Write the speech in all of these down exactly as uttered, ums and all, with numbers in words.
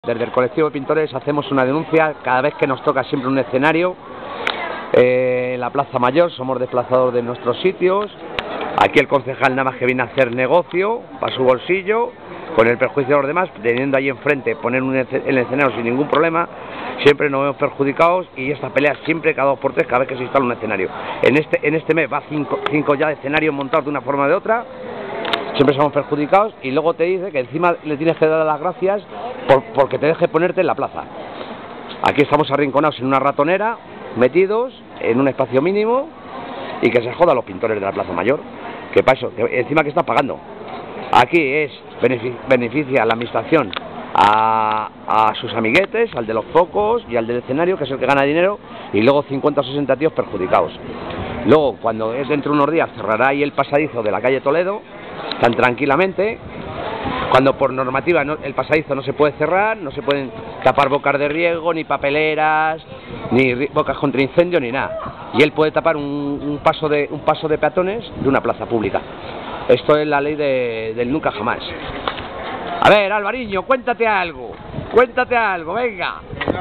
Desde el colectivo de pintores hacemos una denuncia cada vez que nos toca siempre un escenario eh, en la Plaza Mayor. Somos desplazados de nuestros sitios. Aquí el concejal nada más que viene a hacer negocio para su bolsillo, con el perjuicio de los demás, teniendo ahí enfrente poner un el escenario sin ningún problema. Siempre nos vemos perjudicados y estas peleas siempre cada dos por tres cada vez que se instala un escenario. En este, en este mes va cinco, cinco ya escenarios montados de una forma o de otra. Siempre somos perjudicados y luego te dice que encima le tienes que dar las gracias por, porque te deje ponerte en la plaza. Aquí estamos arrinconados en una ratonera, metidos en un espacio mínimo, y que se joda a los pintores de la Plaza Mayor, que para eso, que encima que están pagando. Aquí es beneficia a la administración a, a sus amiguetes, al de los focos y al del escenario, que es el que gana dinero, y luego cincuenta o sesenta tíos perjudicados. Luego, cuando es dentro de unos días, cerrará ahí el pasadizo de la calle Toledo, tan tranquilamente, cuando por normativa no, el pasadizo no se puede cerrar, no se pueden tapar bocas de riego, ni papeleras, ni bocas contra incendio, ni nada. Y él puede tapar un, un, paso, de, un paso de peatones de una plaza pública. Esto es la ley de, del nunca jamás. A ver, Alvariño, cuéntate algo, cuéntate algo, venga.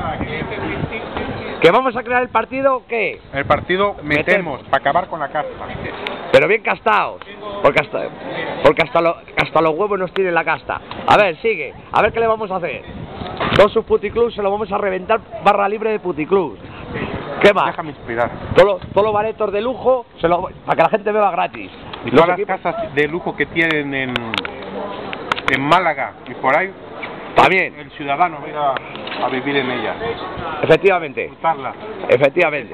¿Que vamos a crear el partido qué? El partido metemos, para acabar con la casta. Pero bien castados, porque hasta, porque hasta, lo, hasta los huevos nos tiene la casta. A ver, sigue, a ver qué le vamos a hacer. Todos sus puticlubs se lo vamos a reventar, barra libre de puticlubs. ¿Qué más? Déjame inspirar. Todos los, todos los baretos de lujo, se lo, para que la gente beba gratis. Y todas las casas de lujo que tienen en, en Málaga y por ahí, también el ciudadano va a ir a, a vivir en ellas. Efectivamente. Disfrutarla. Efectivamente.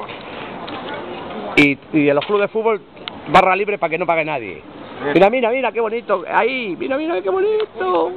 Y, y en los clubes de fútbol, barra libre para que no pague nadie. Mira, mira, mira, qué bonito. Ahí, mira, mira, qué bonito.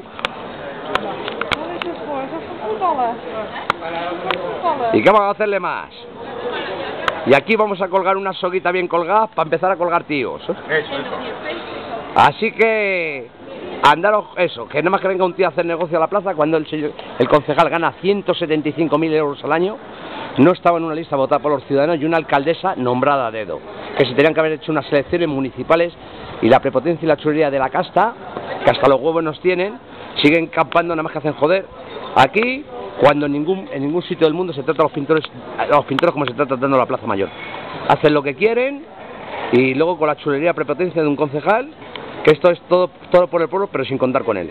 ¿Y qué vamos a hacerle más? Y aquí vamos a colgar una soguita bien colgada para empezar a colgar tíos. Eso, eso. Así que andaros eso, que nada más que venga un tío a hacer negocio a la plaza cuando el, señor, el concejal gana ciento setenta y cinco mil euros al año, no estaba en una lista votada por los ciudadanos y una alcaldesa nombrada a dedo, que se tenían que haber hecho unas elecciones municipales, y la prepotencia y la chulería de la casta, que hasta los huevos nos tienen, siguen campando nada más que hacen joder. Aquí, cuando en ningún, en ningún sitio del mundo se trata a los pintores, a los pintores como se está tratando la Plaza Mayor. Hacen lo que quieren y luego con la chulería y prepotencia de un concejal, que esto es todo, todo por el pueblo, pero sin contar con él.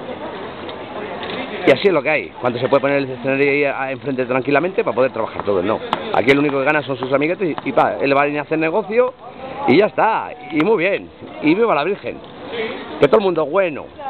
Y así es lo que hay, cuando se puede poner el escenario ahí enfrente tranquilamente para poder trabajar todo, no. Aquí el único que gana son sus amiguetes y, y pa, él va a venir a hacer negocio y ya está, y muy bien, y viva la Virgen, que todo el mundo es bueno.